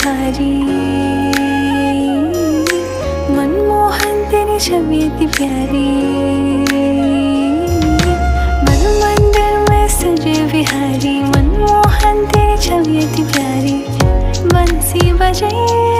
बिहारी। मनमोहन तेरी छवि इतनी प्यारी, मन मंदिर में सजे बिहारी। मनमोहन तेरी छवि इतनी प्यारी, बंसी बजे